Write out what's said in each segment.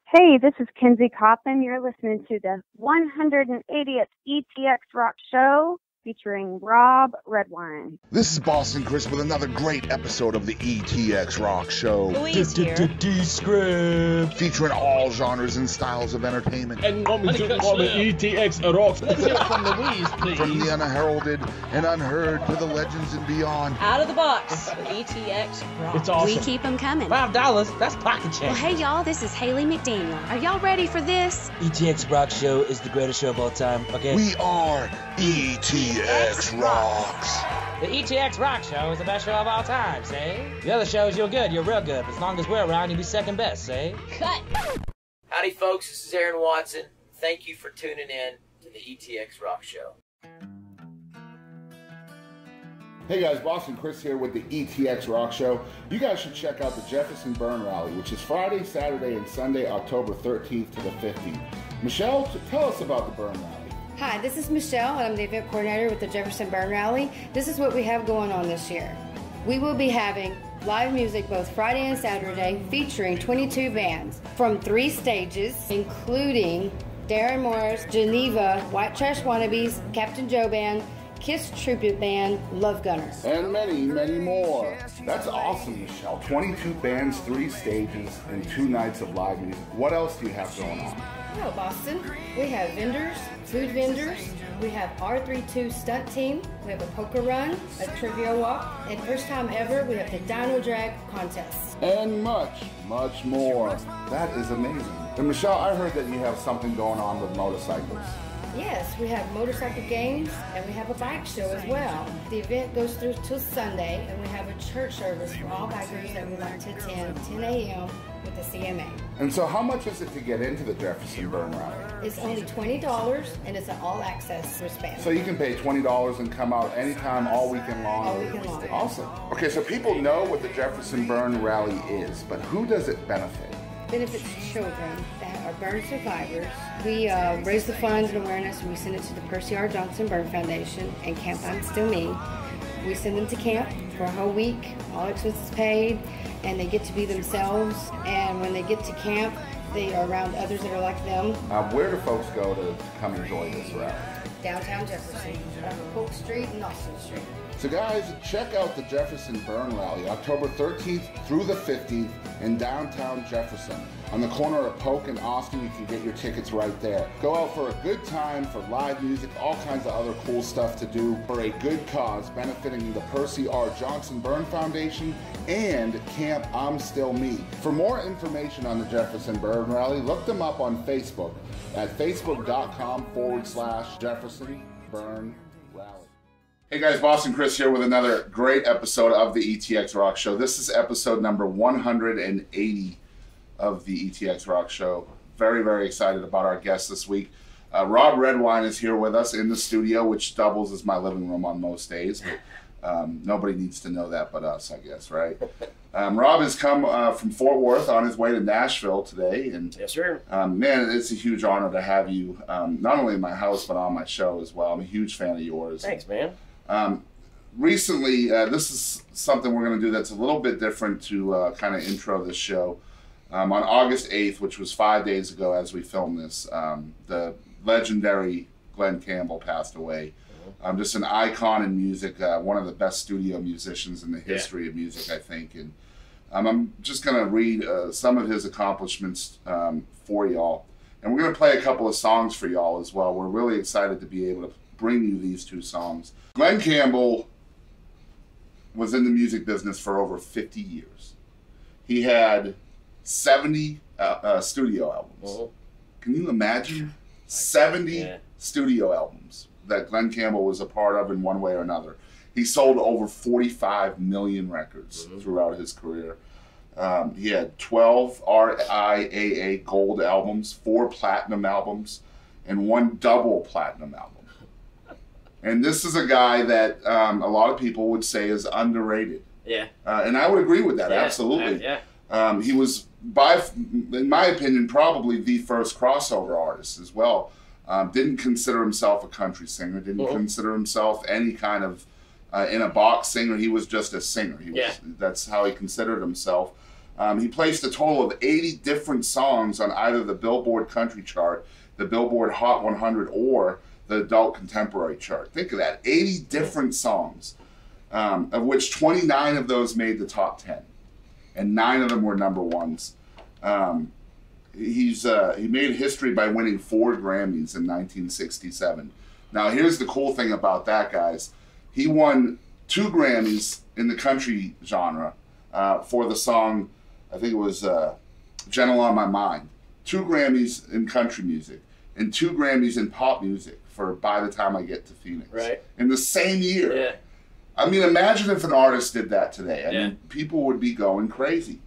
Hey, this is Kinsey Coppin. You're listening to the 180th ETX ROCKS Show featuring Rob Redwine. This is Boston Chris with another great episode of the ETX ROCKS Show. Louise here. D-Script. Featuring all genres and styles of entertainment. And ETX ROCKS. Let's hear it from Louise, please. From the unheralded and unheard to the legends and beyond. Out of the box with ETX ROCKS. It's awesome. We keep them coming. $5, that's pocket change. Well, hey, y'all, this is Haley McDaniel. Are y'all ready for this? ETX ROCKS Show is the greatest show of all time, okay? We are ETX ROCKS. The ETX ROCKS Show is the best show of all time, say? The other shows, you're good, you're real good. But as long as we're around, you'll be second best, say? Cut. Howdy, folks. This is Aaron Watson. Thank you for tuning in to the ETX ROCKS Show. Hey guys, Boston Chris here with the ETX ROCKS Show. You guys should check out the Jefferson Burn Rally, which is Friday, Saturday, and Sunday, October 13th to the 15th. Michelle, tell us about the Burn Rally. Hi, this is Michelle, and I'm the event coordinator with the Jefferson Burn Rally. This is what we have going on this year. We will be having live music both Friday and Saturday featuring 22 bands from 3 stages, including Darren Morris, Geneva, White Trash Wannabes, Captain Joe Band, Kiss Tribute Band, Love Gunners. And many, many more. That's awesome, Michelle. 22 bands, 3 stages, and 2 nights of live music. What else do you have going on? Hello, Boston. We have vendors, food vendors. We have R32 stunt team. We have a poker run, a trivia walk, and first time ever, we have the Dino Drag contest. And much, much more. That is amazing. And Michelle, I heard that you have something going on with motorcycles. Yes, we have motorcycle games and we have a bike show as well. The event goes through till Sunday, and we have a church service for all bikers that would like to attend 10 a.m. with the CMA. And so how much is it to get into the Jefferson Burn Rally? It's only $20 and it's an all-access wristband. So you can pay $20 and come out anytime, all weekend long? All weekend long. Awesome. Okay, so people know what the Jefferson Burn Rally is, but who does it benefit? Benefits children that are burn survivors. We raise the funds and awareness, and we send it to the Percy R. Johnson Burn Foundation and Camp I'm Still Me. We send them to camp for a whole week, all expenses paid, and they get to be themselves. And when they get to camp, they are around others that are like them. Where do folks go to come enjoy this rally? Downtown Jefferson, Polk Street and Austin Street. So guys, check out the Jefferson Burn Rally, October 13th through the 15th in downtown Jefferson. On the corner of Polk and Austin, you can get your tickets right there. Go out for a good time, for live music, all kinds of other cool stuff to do for a good cause, benefiting the Percy R. Johnson Burn Foundation and Camp I'm Still Me. For more information on the Jefferson Burn Rally, look them up on Facebook at facebook.com/Jefferson Burn Rally. Hey guys, Boston Chris here with another great episode of the ETX ROCKS Show. This is episode number 180 of the ETX ROCKS Show. Very, very excited about our guest this week. Rob Redwine is here with us in the studio, which doubles as my living room on most days. But nobody needs to know that but us, I guess, right? Rob has come from Fort Worth on his way to Nashville today. And Yes, sir. man, it's a huge honor to have you, not only in my house, but on my show as well. I'm a huge fan of yours. Thanks, man. Recently, this is something we're going to do that's a little bit different to kind of intro this show. On August 8th, which was 5 days ago as we filmed this, the legendary Glen Campbell passed away. Just an icon in music, one of the best studio musicians in the history of music, I think. And I'm just going to read some of his accomplishments for y'all. And we're going to play a couple of songs for y'all as well. We're really excited to be able to bring you these 2 songs. Glen Campbell was in the music business for over 50 years. He had 70 studio albums. Can you imagine 70 studio albums that Glen Campbell was a part of in one way or another? He sold over 45 million records throughout his career. He had 12 RIAA gold albums, 4 platinum albums, and 1 double platinum album. And this is a guy that a lot of people would say is underrated. Yeah. And I would agree with that, absolutely. He was, in my opinion, probably the first crossover artist as well. Didn't consider himself a country singer, didn't consider himself any kind of in a box singer. He was just a singer. He was, that's how he considered himself. He placed a total of 80 different songs on either the Billboard Country Chart, the Billboard Hot 100, or the Adult Contemporary Chart. Think of that, 80 different songs, of which 29 of those made the top 10, and 9 of them were number ones. He made history by winning 4 Grammys in 1967. Now, here's the cool thing about that, guys. He won 2 Grammys in the country genre for the song, I think it was Gentle on My Mind. 2 Grammys in country music and 2 Grammys in pop music for By the Time I Get to Phoenix. Right. In the same year. Yeah. I mean, imagine if an artist did that today. I mean, people would be going crazy.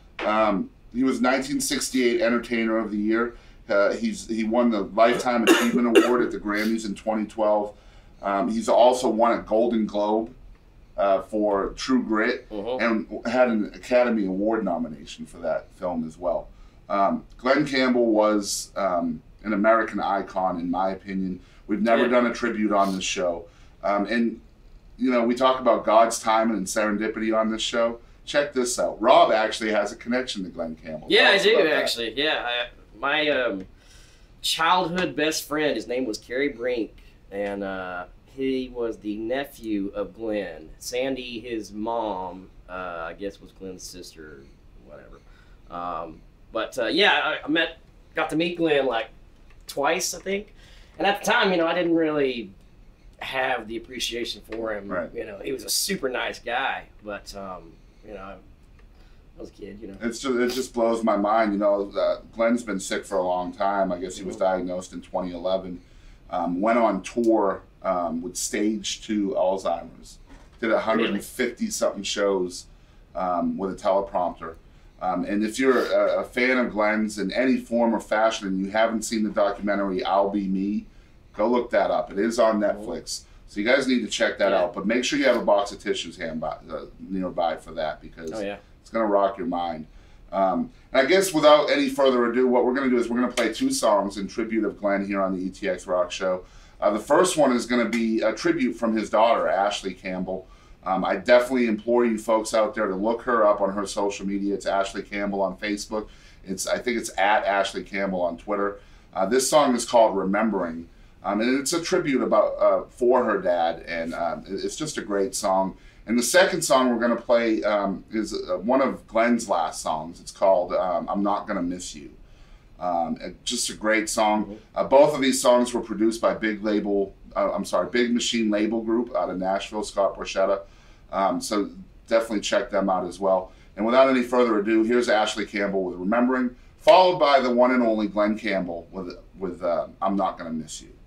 He was 1968 Entertainer of the Year. He won the Lifetime Achievement Award at the Grammys in 2012. He's also won a Golden Globe for True Grit, and had an Academy Award nomination for that film as well. Glen Campbell was an American icon, in my opinion. We've never done a tribute on this show. And, you know, we talk about God's timing and serendipity on this show. Check this out. Rob actually has a connection to Glen Campbell. Yeah, I do, actually. Yeah, my childhood best friend, his name was Kerry Brink, and he was the nephew of Glen. Sandy, his mom, I guess was Glen's sister, whatever. Yeah, got to meet Glen like twice, I think. And at the time, you know, I didn't really have the appreciation for him. Right. You know, he was a super nice guy, but you know, I was a kid. You know, it just blows my mind. You know, Glen's been sick for a long time. I guess he was diagnosed in 2011. Went on tour with stage 2 Alzheimer's. Did 150 something shows with a teleprompter. And if you're a fan of Glen's in any form or fashion and you haven't seen the documentary I'll Be Me, go look that up. It is on Netflix. So you guys need to check that out. But make sure you have a box of tissues nearby for that, because it's going to rock your mind. And I guess without any further ado, what we're going to do is we're going to play 2 songs in tribute of Glen here on the ETX Rock Show. The first one is going to be a tribute from his daughter, Ashley Campbell. I definitely implore you folks out there to look her up on her social media. It's Ashley Campbell on Facebook. I think it's at Ashley Campbell on Twitter. This song is called Remembering. And it's a tribute for her dad, and it's just a great song. And the second song we're going to play is one of Glen's last songs. It's called I'm Not Gonna Miss You. Just a great song. Both of these songs were produced by Big Machine Label Group out of Nashville, Scott Borchetta. So definitely check them out as well. And without any further ado, here's Ashley Campbell with Remembering, followed by the one and only Glen Campbell with I'm Not Gonna Miss You.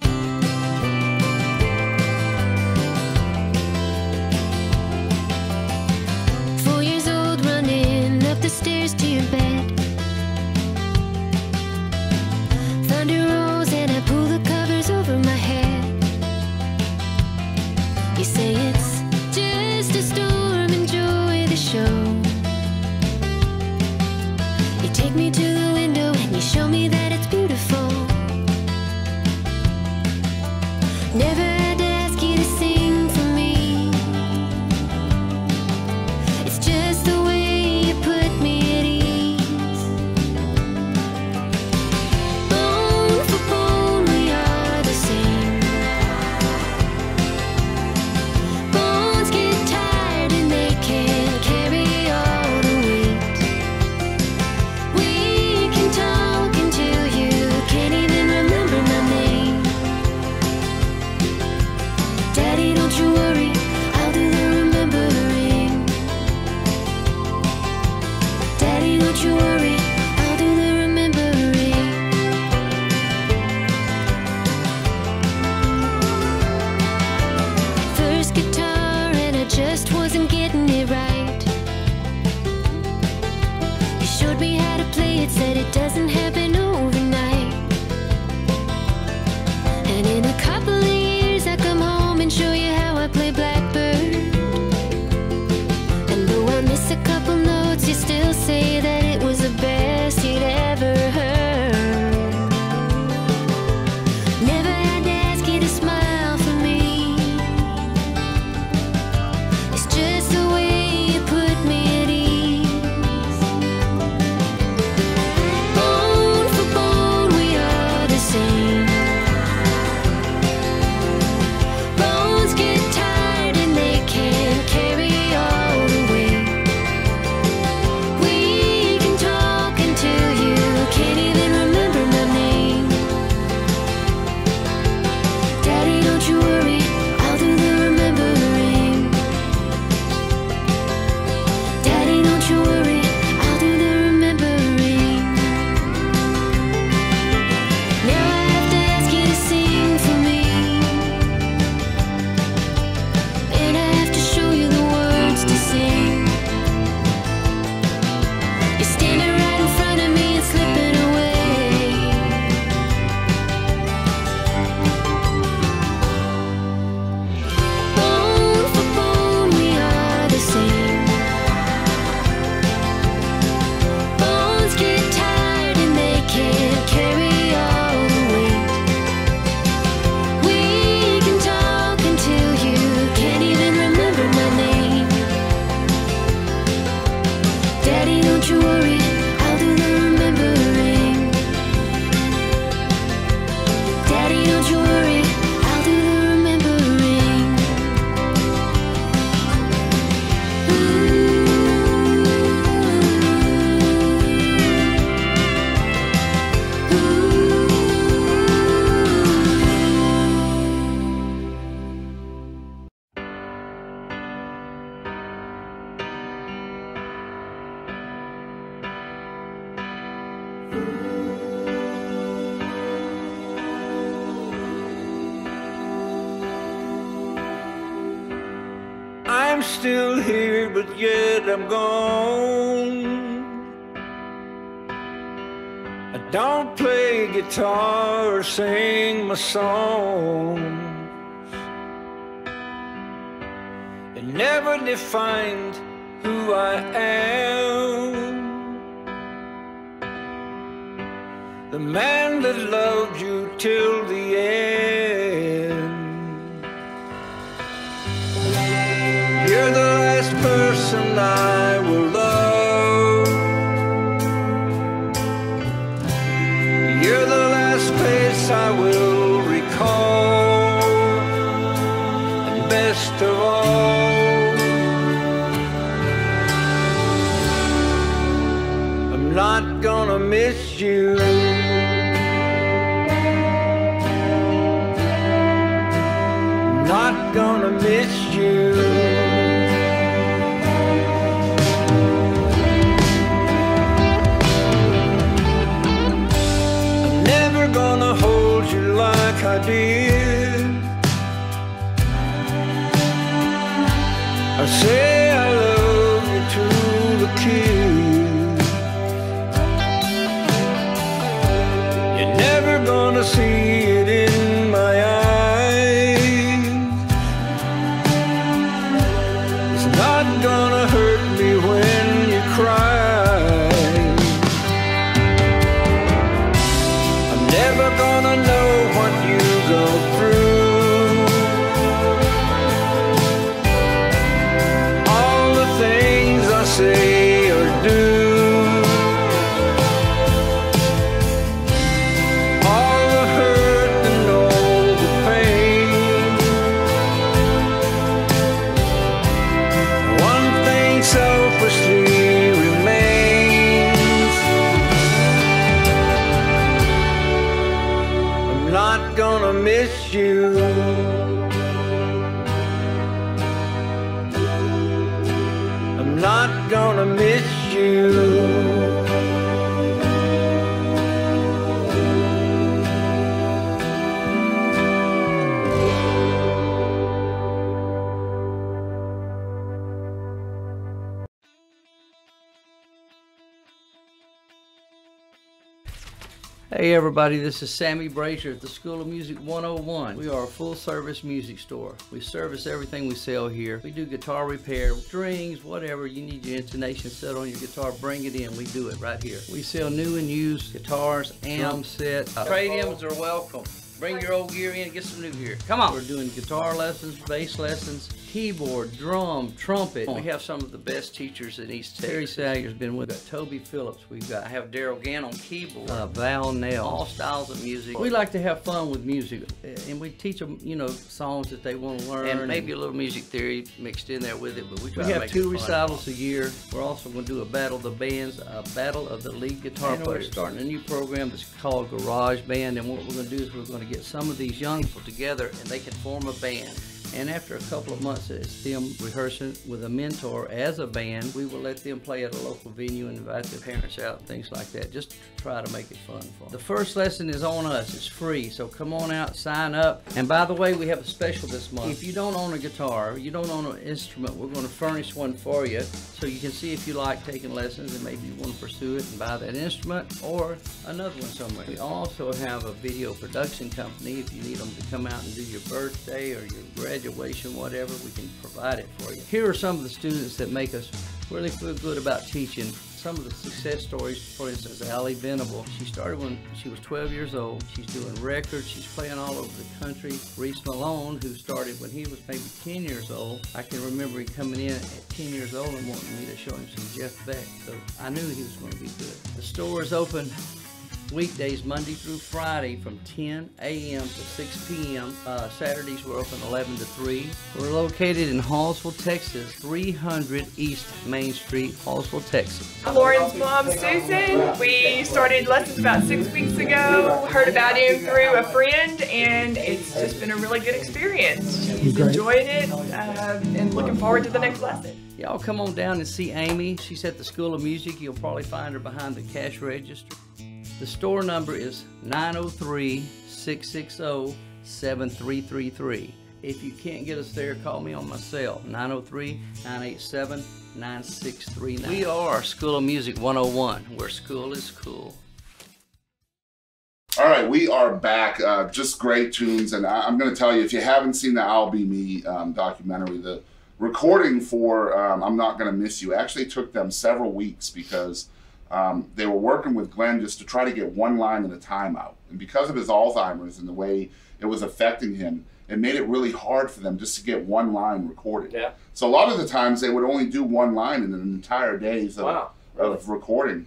4 years old, running up the stairs to your bed. Thunder rolls and I pull the covers over my head. You say it's just a storm, enjoy the show. You take me to the window and you show me that it's beautiful. Never had to ask you to sing for me. It's just the way you put me at ease. still here, but yet I'm gone. I don't play guitar or sing my songs. It never defined who I am. The man that loved you till the end. You're the last person I will love. You're the last face I will recall. And best of all, I'm not gonna miss you. Not gonna miss you. I'm never gonna hold you like I did. I say I love you to the kiss. You're never gonna see it in my eyes. Gonna hurt me when you cry. I'm never gonna know what you go through. All the things I say or do. All the hurt and all the pain. Selfishly remains. I'm not gonna miss you. I'm not gonna miss you. Hey everybody, this is Sammy Brazier at the School of Music 101. We are a full-service music store. We service everything we sell here. We do guitar repair, strings, whatever you need your intonation set on your guitar, bring it in. We do it right here. We sell new and used guitars, amp sets. Trade-ins are welcome. Bring your old gear in and get some new gear. Come on. We're doing guitar lessons, bass lessons, keyboard, drum, trumpet. We have some of the best teachers in East Texas. Terry Salyer's been with us. Toby Phillips. I have Daryl Gann on keyboard. Val Nell. All styles of music. We like to have fun with music, and we teach them, you know, songs that they want to learn, and maybe a little music theory mixed in there with it. But we have 2 recitals a year. We're also going to do a battle of the bands, a battle of the lead guitar players. We're starting a new program that's called Garage Band, and what we're going to do is we're going to get some of these young people together, and they can form a band. And after a couple of months of them rehearsing with a mentor as a band, we will let them play at a local venue and invite their parents out and things like that, just to try to make it fun for them. The first lesson is on us. It's free, so come on out, sign up. And by the way, we have a special this month. If you don't own a guitar, you don't own an instrument, we're going to furnish one for you so you can see if you like taking lessons and maybe you want to pursue it and buy that instrument or another one somewhere. We also have a video production company. If you need them to come out and do your birthday or your graduation, whatever, we can provide it for you. Here are some of the students that make us really feel good about teaching. Some of the success stories, for instance, Allie Venable. She started when she was 12 years old. She's doing records. She's playing all over the country. Reese Malone, who started when he was maybe 10 years old. I can remember him coming in at 10 years old and wanting me to show him some Jeff Beck. So I knew he was going to be good. The store is open weekdays Monday through Friday from 10 a.m. to 6 p.m. Saturdays we're open 11 to 3. We're located in Hallsville, Texas, 300 East Main Street, Hallsville, Texas. Lauren's mom, Susan. We started lessons about 6 weeks ago. Heard about him through a friend, and it's just been a really good experience. He's enjoyed it, and looking forward to the next lesson. Y'all come on down and see Amy. She's at the School of Music. You'll probably find her behind the cash register. The store number is 903-660-7333. If you can't get us there, call me on my cell, 903-987-9639. We are School of Music 101, where school is cool. All right, we are back. Just great tunes, and I'm going to tell you, if you haven't seen the I'll Be Me documentary, the recording for I'm Not Gonna Miss You actually took them several weeks because they were working with Glen just to try to get one line at a time out. And because of his Alzheimer's and the way it was affecting him, it made it really hard for them just to get one line recorded. Yeah. So a lot of the times they would only do one line in an entire days of recording.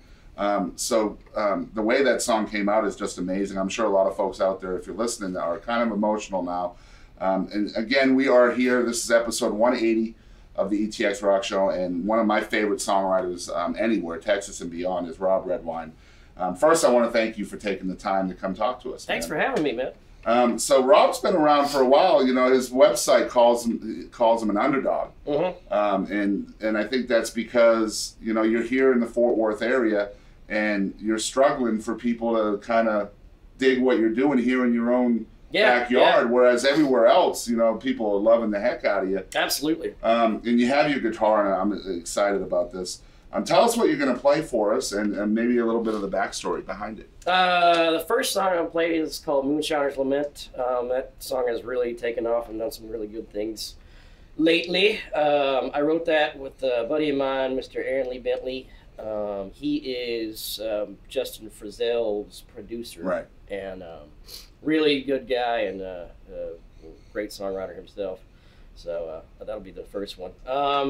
The way that song came out is just amazing. I'm sure a lot of folks out there, if you're listening, are kind of emotional now. And again, we are here. This is episode 180 of the ETX ROCKS Show, and one of my favorite songwriters anywhere, Texas and beyond, is Rob Redwine. First, I want to thank you for taking the time to come talk to us. Thanks for having me, man. So Rob's been around for a while. You know, his website calls him an underdog, and I think that's because, you know, you're here in the Fort Worth area, and you're struggling for people to kind of dig what you're doing here in your own backyard, whereas everywhere else, you know, people are loving the heck out of you. Absolutely. And you have your guitar, and I'm excited about this. Tell us what you're going to play for us, and maybe a little bit of the backstory behind it. The first song I'm going to play is called Moonshiner's Lament. That song has really taken off and done some really good things lately. I wrote that with a buddy of mine, Mr. Aaron Lee Bentley. He is Justin Frizzell's producer. Right. And really good guy and great songwriter himself. So that'll be the first one.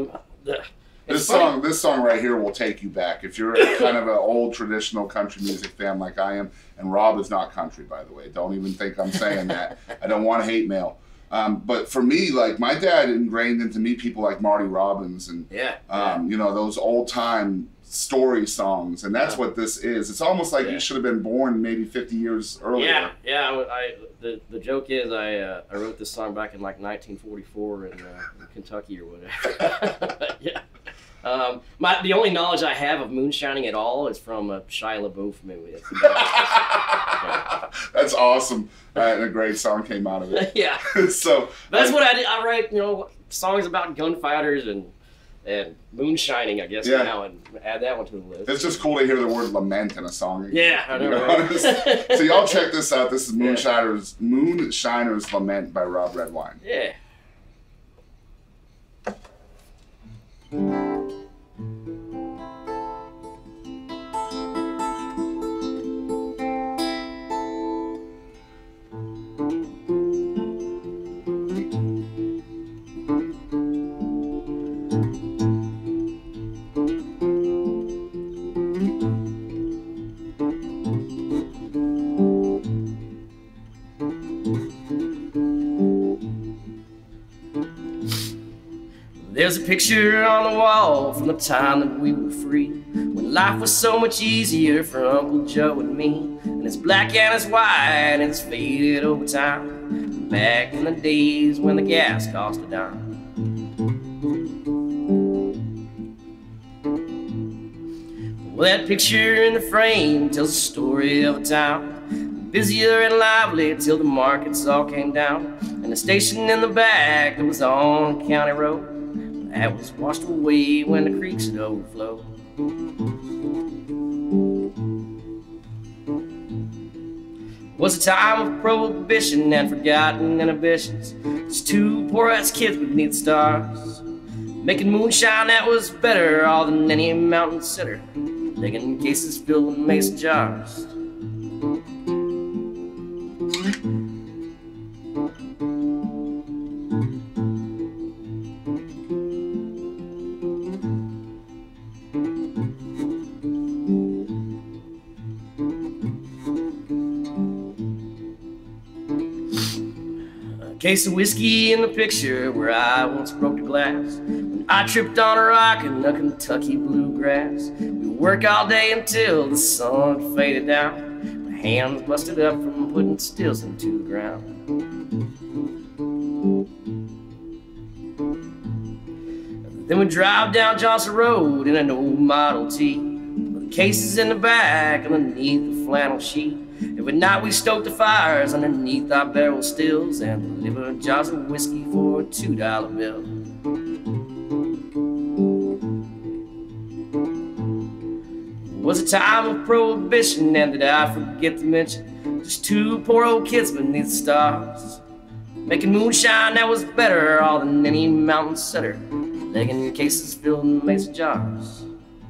This song right here will take you back. If you're kind of an old traditional country music fan like I am, and Rob is not country, by the way. Don't even think I'm saying that. I don't want hate mail. But for me, like, my dad ingrained into me people like Marty Robbins and you know, those old time story songs, and that's what this is. It's almost like you should have been born maybe 50 years earlier. The joke is I wrote this song back in like 1944 in Kentucky or whatever. The only knowledge I have of moonshining at all is from a Shia LaBeouf movie. That's awesome, and a great song came out of it. Yeah. So that's what I did. I write, you know, songs about gunfighters and moonshining, I guess, now, and add that one to the list. It's just cool to hear the word lament in a song again. Yeah, I know, right? So y'all check this out. This is Moonshiner's Lament by Rob Redwine. Yeah. There's a picture on the wall from the time that we were free, when life was so much easier for Uncle Joe and me. And it's black and it's white and it's faded over time, back in the days when the gas cost a dime. Well, that picture in the frame tells the story of a town, busier and lively till the markets all came down, and the station in the back that was on a county road that was washed away when the creeks had overflowed. It was a time of prohibition and forgotten inhibitions. Just two poor-ass kids beneath the stars, making moonshine that was better all than any mountain cider, digging cases filled with mason jars. Case of whiskey in the picture where I once broke the glass, when I tripped on a rock in the Kentucky bluegrass. We work all day until the sun faded down, my hands busted up from putting stills into the ground. Then we drive down Johnson Road in an old Model T, with the cases in the back underneath the flannel sheet. Every night we stoked the fires underneath our barrel stills and delivered jars of whiskey for a $2 bill. It was a time of prohibition, and did I forget to mention, just two poor old kids beneath the stars, making moonshine that was better all than any mountain setter, legging cases filled in mason jars.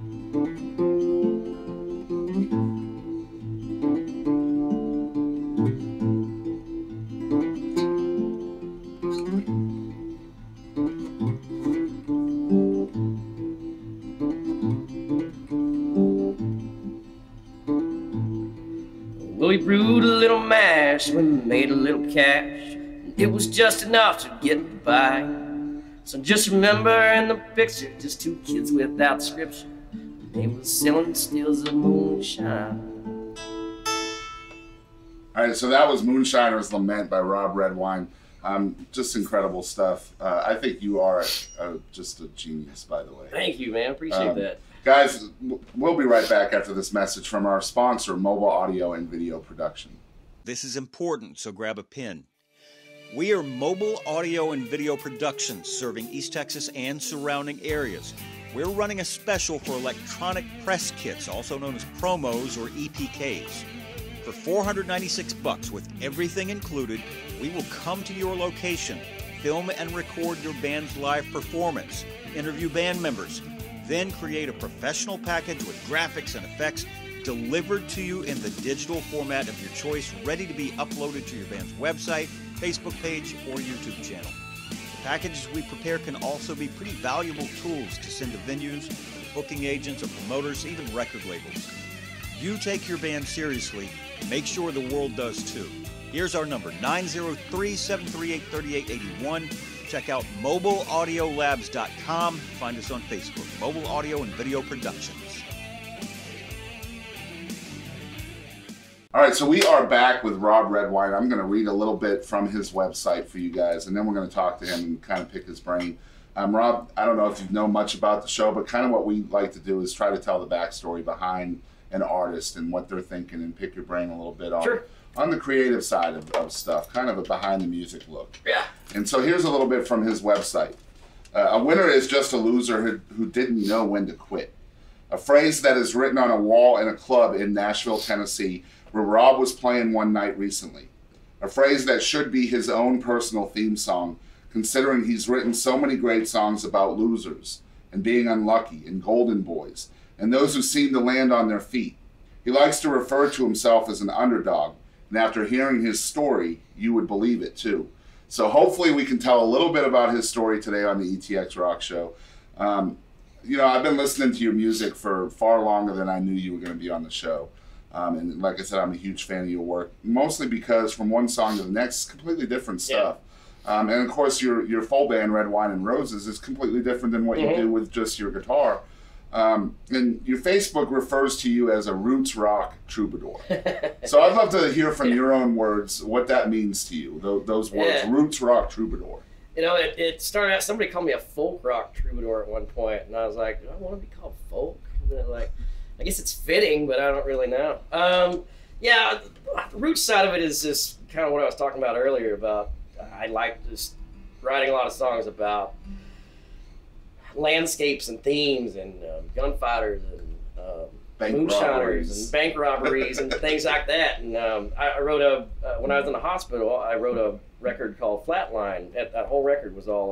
Well, we brewed a little mash, we made a little cash, and it was just enough to get by. So just remember in the picture, just two kids without description, they were selling stills of moonshine. All right, so that was Moonshiner's Lament by Rob Redwine. Just incredible stuff. I think you are just a genius, by the way. Thank you, man. Appreciate that. Guys, we'll be right back after this message from our sponsor, Mobile Audio and Video Production. This is important, so grab a pen. We are Mobile Audio and Video Productions, serving East Texas and surrounding areas. We're running a special for electronic press kits, also known as promos or EPKs. For $496 with everything included, we will come to your location, film and record your band's live performance, interview band members, then create a professional package with graphics and effects delivered to you in the digital format of your choice, ready to be uploaded to your band's website, Facebook page, or YouTube channel. The packages we prepare can also be pretty valuable tools to send to venues, booking agents, or promoters, even record labels. You take your band seriously, make sure the world does too. Here's our number, 903-738-3881. Check out mobileaudiolabs.com. Find us on Facebook, Mobile Audio and Video Productions. All right, so we are back with Rob Redwine. I'm going to read a little bit from his website for you guys, and then we're going to talk to him and kind of pick his brain. Rob, I don't know if you know much about the show, but kind of what we like to do is try to tell the backstory behind an artist and what they're thinking and pick your brain a little bit on the creative side of stuff, kind of a behind the music look. Yeah. And so here's a little bit from his website. A winner is just a loser who didn't know when to quit. A phrase that is written on a wall in a club in Nashville, Tennessee, where Rob was playing one night recently. A phrase that should be his own personal theme song, considering he's written so many great songs about losers and being unlucky and golden boys and those who seem to land on their feet. He likes to refer to himself as an underdog, and after hearing his story, you would believe it too. So hopefully we can tell a little bit about his story today on the ETX ROCKS Show. You know, I've been listening to your music for far longer than I knew you were going to be on the show. And like I said, I'm a huge fan of your work, mostly because from one song to the next, completely different stuff. Yeah. And of course, your full band, Redwine and Roses, is completely different than what you do with just your guitar. And your Facebook refers to you as a roots rock troubadour. So I'd love to hear from your own words what that means to you, those words, roots rock troubadour. You know, it started out, somebody called me a folk rock troubadour at one point, and I was like, do I want to be called folk? And they're like, I guess it's fitting, but I don't really know. Yeah, the roots side of it is just kind of what I was talking about earlier about, I like just writing a lot of songs about landscapes and themes and gunfighters and moonshiners and bank robberies and things like that. And I wrote when I was in the hospital, I wrote a record called Flatline. That whole record was all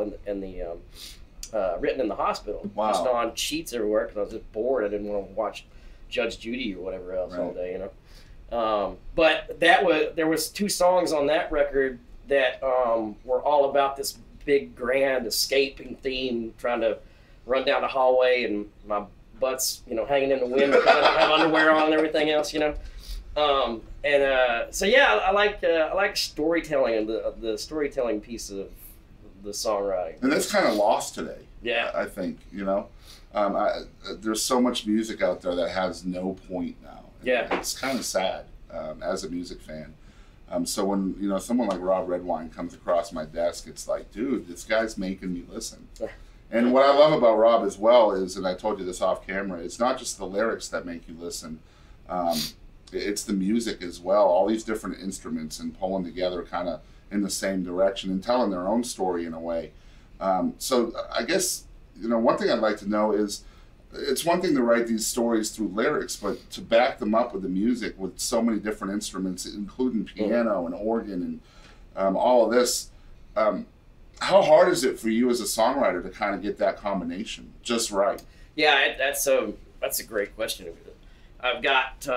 written in the hospital. Wow. Just on sheets everywhere because I was just bored. I didn't want to watch Judge Judy or whatever else all day, you know. But there was two songs on that record that were all about this big grand escaping theme, trying to run down the hallway and my butt's, you know, hanging in the wind because I don't have underwear on and everything else, you know. So yeah, I like storytelling and the storytelling piece of the songwriting. And that's kind of lost today. Yeah, I think, you know, there's so much music out there that has no point now. Yeah, it's kind of sad as a music fan. So when, you know, someone like Rob Redwine comes across my desk, it's like, dude, this guy's making me listen. And what I love about Rob as well is, and I told you this off camera, it's not just the lyrics that make you listen. It's the music as well, all these different instruments and pulling together kind of in the same direction and telling their own story in a way. So I guess, one thing I'd like to know is, it's one thing to write these stories through lyrics, but to back them up with the music with so many different instruments, including piano and organ and all of this, how hard is it for you as a songwriter to kind of get that combination just right? Yeah, that's a great question. I've got,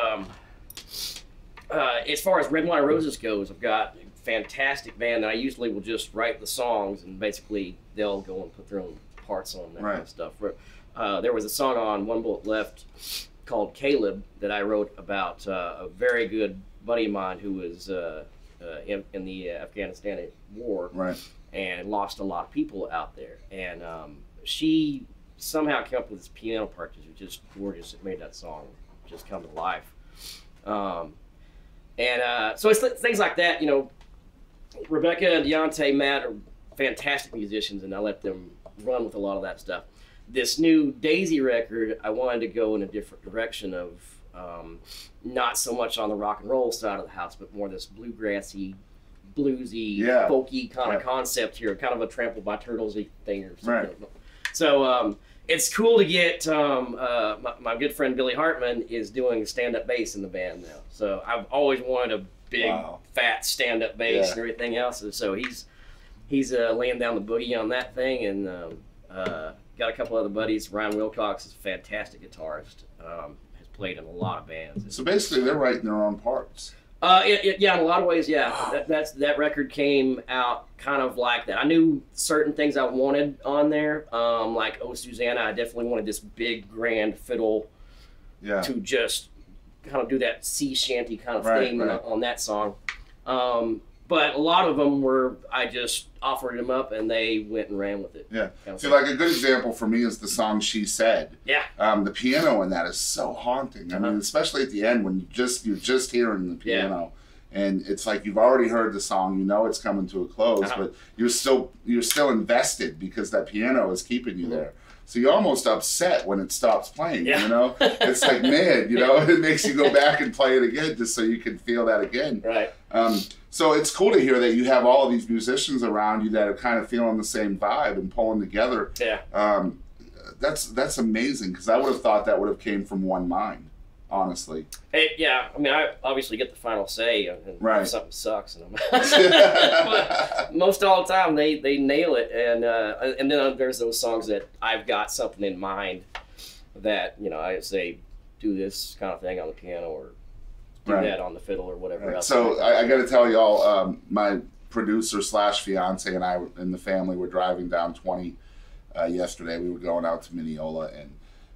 as far as Redwine Roses goes, I've got a fantastic band that I usually will just write the songs and basically they'll go and put their own parts on that kind of stuff. There was a song on One Bullet Left called Caleb that I wrote about a very good buddy of mine who was in the Afghanistan war and lost a lot of people out there. And she somehow came up with this piano part that was just gorgeous. It made that song just come to life. So it's things like that. Rebecca and Deontay, Matt are fantastic musicians, and I let them run with a lot of that stuff. This new Daisy record, I wanted to go in a different direction of not so much on the rock and roll side of the house, but more this bluegrassy, bluesy, folky kind of concept here, kind of a Trampled by Turtles-y thing or something. So it's cool to get, my good friend Billy Hartman is doing stand-up bass in the band now. So I've always wanted a big, fat stand-up bass and everything else. And so he's laying down the boogie on that thing, and got a couple other buddies. Ryan Wilcox is a fantastic guitarist. Has played in a lot of bands. So basically, they're writing their own parts. Yeah, in a lot of ways, yeah. That record came out kind of like that. I knew certain things I wanted on there, like Oh Susanna. I definitely wanted this big, grand fiddle to just kind of do that sea shanty kind of thing on that song. But a lot of them were, I just offered them up and they went and ran with it. Yeah. See, like a good example for me is the song She Said. Yeah. The piano in that is so haunting. I mean, especially at the end when you're just hearing the piano. And it's like you've already heard the song, it's coming to a close, but you're still invested because that piano is keeping you there. So you're almost upset when it stops playing, It's like, man, it makes you go back and play it again just so you can feel that again. Right. So it's cool to hear that you have all of these musicians around you that are kind of feeling the same vibe and pulling together. Yeah. That's amazing, because I would have thought that would have came from one mind, honestly. Yeah, I mean, I obviously get the final say if something sucks. But most all the time, they nail it. And then there's those songs that I've got something in mind that, I say, do this kind of thing on the piano or do that on the fiddle or whatever else. So I got to tell y'all, my producer / fiance and I and the family were driving down 20 yesterday. We were going out to Mineola, and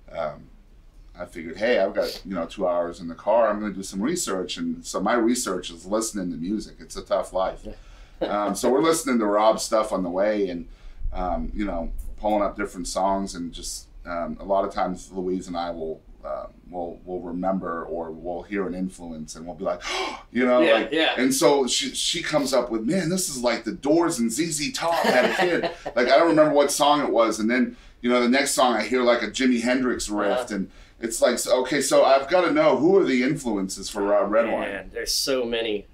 I figured, hey, I've got 2 hours in the car. I'm going to do some research, and so my research is listening to music. It's a tough life. So we're listening to Rob's stuff on the way, and pulling up different songs, and just a lot of times Louise and I will remember, or we'll hear an influence and we'll be like, and so she comes up with, man, this is like the Doors and ZZ Top had a kid. Like, I don't remember what song it was, and then the next song I hear like a Jimi Hendrix riff, and it's like, okay, so I've got to know, who are the influences for Redwine? Man, there's so many.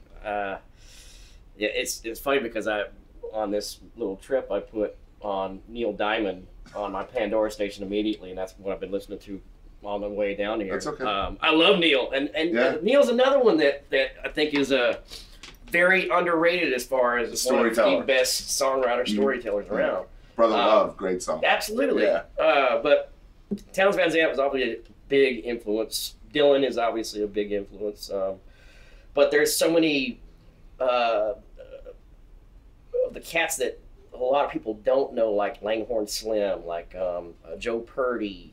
It's funny because on this little trip I put on Neil Diamond on my Pandora station immediately, and that's what I've been listening to on the way down here. That's okay. I love Neil, and Neil's another one that I think is very underrated as far as one of the best storytellers around. Brother Love, great song. Absolutely. Yeah. But Townes Van Zandt was obviously a big influence. Dylan is obviously a big influence. But there's so many of the cats that a lot of people don't know, like Langhorne Slim, like Joe Purdy.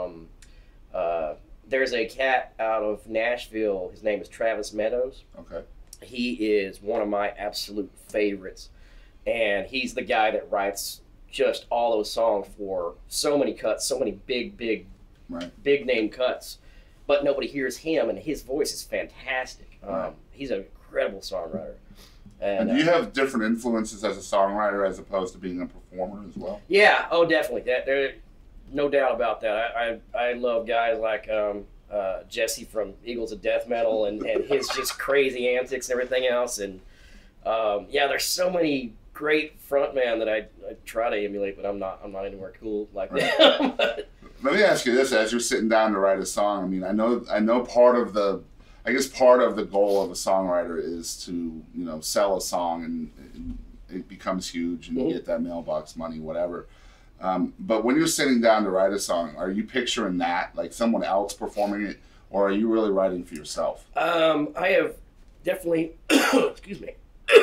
There's a cat out of Nashville. His name is Travis Meadows. Okay. He is one of my absolute favorites. And he's the guy that writes just all those songs for so many cuts, so many big name cuts. But nobody hears him, and his voice is fantastic. He's an incredible songwriter. And do you have different influences as a songwriter as opposed to being a performer as well? Yeah, definitely. There, no doubt about that. I love guys like Jesse from Eagles of Death Metal and his just crazy antics and everything else. And yeah, there's so many great frontmen that I try to emulate, but I'm not anywhere cool like that. Let me ask you this: as you're sitting down to write a song, I mean, I know part of the goal of a songwriter is to sell a song and it becomes huge and you get that mailbox money, whatever. But when you're sitting down to write a song, are you picturing that, like someone else performing it, or are you really writing for yourself? I have definitely, excuse me,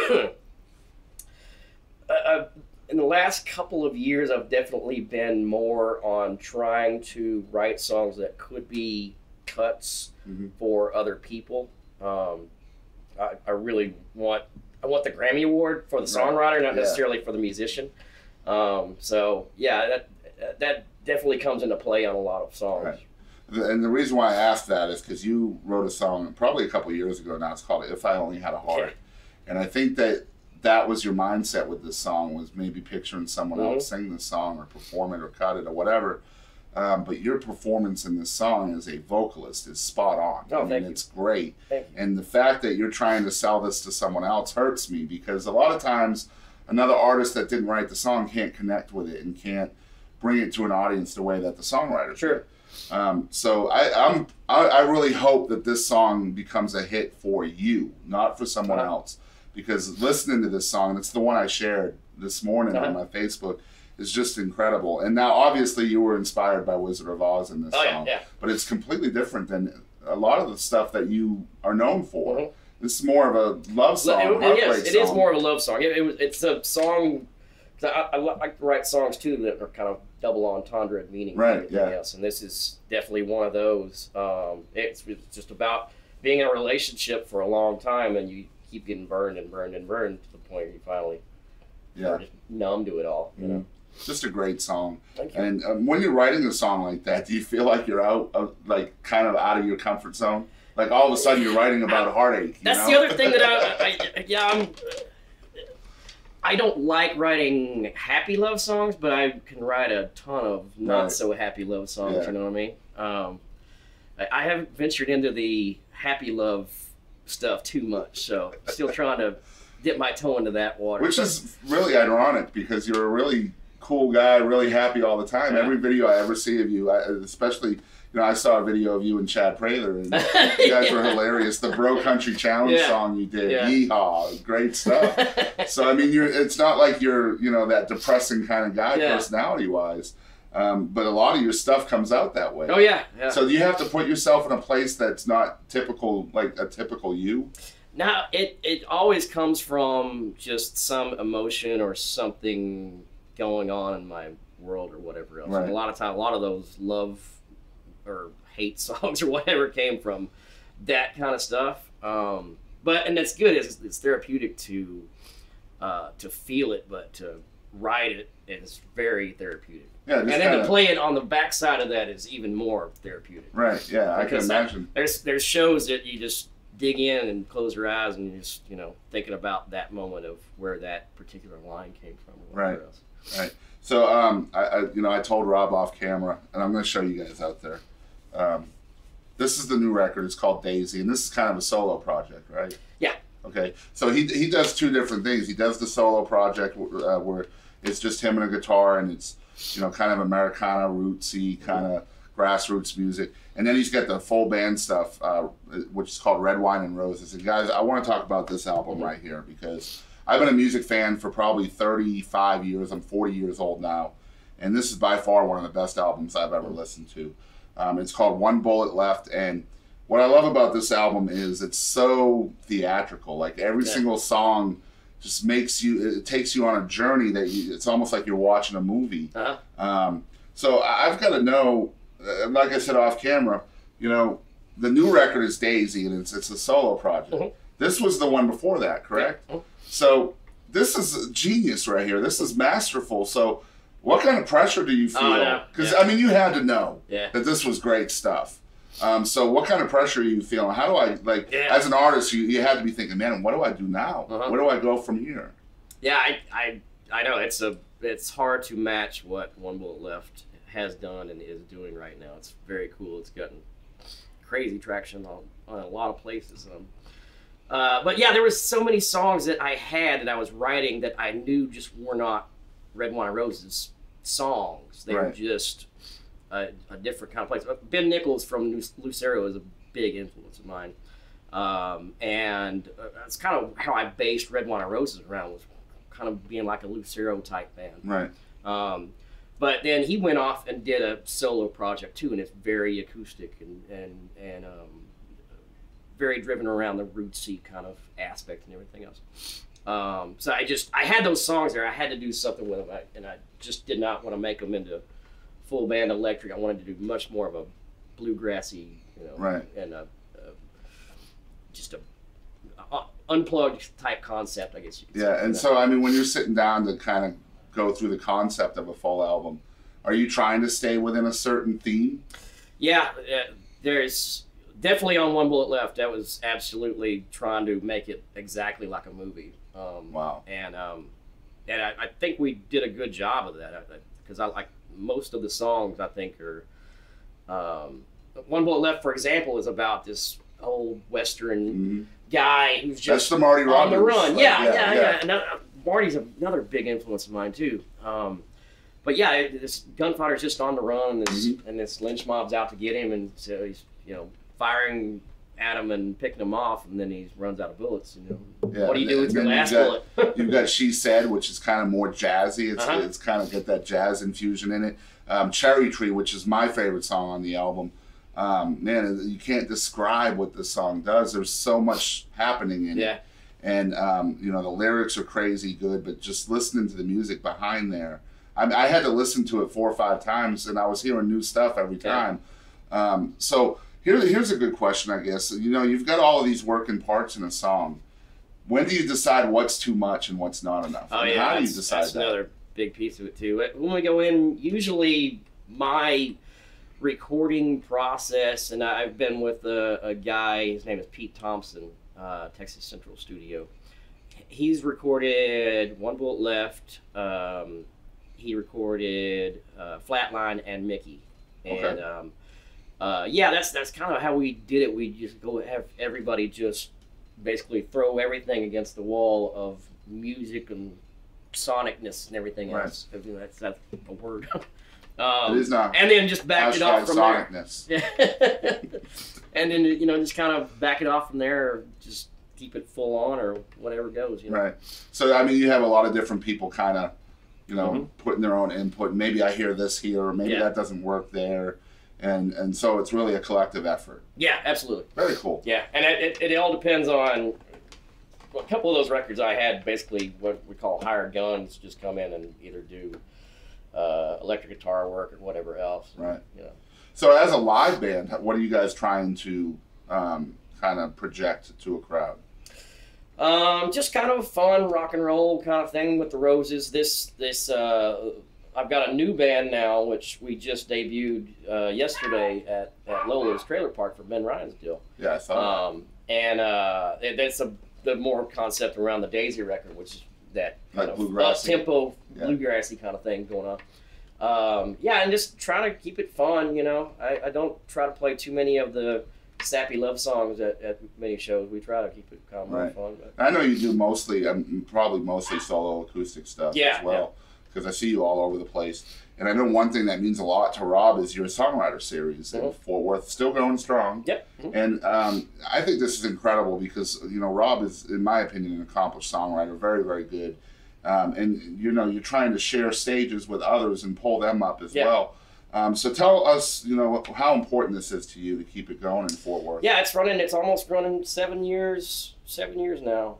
in the last couple of years, I've definitely been more on trying to write songs that could be cuts for other people. I really want the Grammy Award for the songwriter, not necessarily for the musician. So yeah, that definitely comes into play on a lot of songs. Right. And the reason why I asked that is because you wrote a song probably a couple of years ago now. It's called "If I Only Had a Heart," and I think that was your mindset with this song, was maybe picturing someone else sing the song or perform it or cut it or whatever. But your performance in this song as a vocalist is spot on. Oh, I mean, it's great. And the fact that you're trying to sell this to someone else hurts me, because a lot of times another artist that didn't write the song can't connect with it and can't bring it to an audience the way that the songwriter did. So I really hope that this song becomes a hit for you, not for someone else. Because listening to this song, it's the one I shared this morning on my Facebook, is just incredible. And now, obviously, you were inspired by Wizard of Oz in this song, but it's completely different than a lot of the stuff that you are known for. This is more of a love song. Yes, it is more of a love song. It's a song. I like to write songs too that are kind of double entendre meaning and everything else. And this is definitely one of those. It's just about being in a relationship for a long time, and you keep getting burned and burned and burned to the point where you finally are just numb to it all. You know? Just a great song. Thank you. And when you're writing a song like that, do you feel like you're kind of out of your comfort zone? Like all of a sudden you're writing about a heartache. That's the other thing that I don't like writing happy love songs, but I can write a ton of not so happy love songs. You know what I mean? I haven't ventured into the happy love stuff too much, so still trying to dip my toe into that water. Which is really ironic, because you're a really cool guy, really happy all the time. Every video I ever see of you, especially, I saw a video of you and Chad Prather, and you guys were hilarious. The Bro Country Challenge song you did, yeehaw, great stuff. So I mean, it's not like you're that depressing kind of guy personality-wise. But a lot of your stuff comes out that way. Oh yeah. So you have to put yourself in a place that's not typical, like a typical you. Now it always comes from just some emotion or something going on in my world or whatever else. And a lot of those love or hate songs or whatever came from that kind of stuff. And that's good. It's therapeutic to feel it, but to write it is very therapeutic. Yeah, and then to play it on the backside of that is even more therapeutic. Right, yeah, I can imagine. There's shows that you just dig in and close your eyes and you're just, thinking about that moment of where that particular line came from or whatever else. Right. So, I told Rob off camera, and I'm going to show you guys out there. This is the new record. It's called Daisy, and this is kind of a solo project, right? Yeah. Okay. So he does two different things. He does the solo project where it's just him and a guitar, and it's kind of Americana, rootsy, kind of grassroots music. And then he's got the full band stuff, which is called Redwine and Roses. And guys, I want to talk about this album right here, because I've been a music fan for probably 35 years. I'm 40 years old now. And this is by far one of the best albums I've ever listened to. It's called One Bullet Left. And what I love about this album is it's so theatrical. Like every single song just it takes you on a journey that it's almost like you're watching a movie. So I've got to know, like I said off camera, the new record is Daisy, and it's a solo project. This was the one before that, correct? So this is genius right here. This is masterful. So what kind of pressure do you feel? Because, I mean, you had to know that this was great stuff. So what kind of pressure are you feeling? How do I, as an artist, you had to be thinking, man, what do I do now? Where do I go from here? Yeah, I know. It's hard to match what One Bullet Left has done and is doing right now. It's very cool. It's gotten crazy traction on a lot of places. But yeah, there was so many songs that I had that I was writing that I knew just were not Redwine and Rose's songs. They were just a different kind of place. Ben Nichols from Lucero is a big influence of mine. And that's kind of how I based Redwine and Roses around, was kind of being like a Lucero type band. Right. But then he went off and did a solo project too, and it's very acoustic and very driven around the rootsy kind of aspect and everything else. So I had those songs there. I had to do something with them, and I just did not want to make them into full band electric. I wanted to do much more of a bluegrassy, and just a unplugged type concept, I guess you could say. Yeah, and so I mean, when you're sitting down to kind of go through the concept of a full album, are you trying to stay within a certain theme? Yeah, there's definitely on One Bullet Left. That was absolutely trying to make it exactly like a movie. Wow. And I think we did a good job of that, because I like most of the songs. I think are One Bullet Left, for example, is about this old Western guy who's just the Marty on Robbins, the run. like, Yeah. And Marty's another big influence of mine too. But yeah, this gunfighter's just on the run, and this lynch mob's out to get him, and so he's firing at him and picking him off, and then he runs out of bullets. Yeah, what do you do with your last bullet? You've got She Said, which is kind of more jazzy. It's kind of got that jazz infusion in it. Cherry Tree, which is my favorite song on the album. Man, you can't describe what this song does. There's so much happening in it. And, the lyrics are crazy good, but just listening to the music behind there, I had to listen to it 4 or 5 times, and I was hearing new stuff every time. So here's a good question, I guess. You've got all of these working parts in a song. When do you decide what's too much and what's not enough? Oh, yeah, how do you decide that's another big piece of it, too. When we go in, usually my recording process, and I've been with a guy, his name is Pete Thompson, Texas Central Studio. He's recorded One Bullet Left. He recorded Flatline and Mickey. And that's kind of how we did it. We just go have everybody just basically throw everything against the wall of music and sonicness and everything else. That's a word. It is not. And then just back it off from sonicness. there. And then just kind of back it off from there, or just keep it full on, or whatever goes. Right. So I mean, you have a lot of different people kind of, putting their own input. Maybe I hear this here, or maybe that doesn't work there, and so it's really a collective effort. Yeah, absolutely. Very cool. Yeah, and it all depends on. A couple of those records I had basically what we call hired guns, just come in and either do electric guitar work or whatever else. Right. So as a live band, what are you guys trying to kind of project to a crowd? Just kind of a fun rock and roll kind of thing with the Roses. I've got a new band now, which we just debuted yesterday at Lolo's Trailer Park for Ben Ryan's deal. Yeah, I saw that. And that's the more concept around the Daisy record, which is that like kind of up-tempo, bluegrassy kind of thing going on. And just trying to keep it fun, I don't try to play too many of the sappy love songs at many shows. We try to keep it kind of fun. But. I know you do probably mostly solo acoustic stuff as well, because I see you all over the place. And I know one thing that means a lot to Rob is your songwriter series in Fort Worth, still going strong. Yep. And I think this is incredible because, Rob is, in my opinion, an accomplished songwriter, very, very good. And, you're trying to share stages with others and pull them up as well. So tell us, how important this is to you to keep it going in Fort Worth. Yeah, it's almost running 7 years now.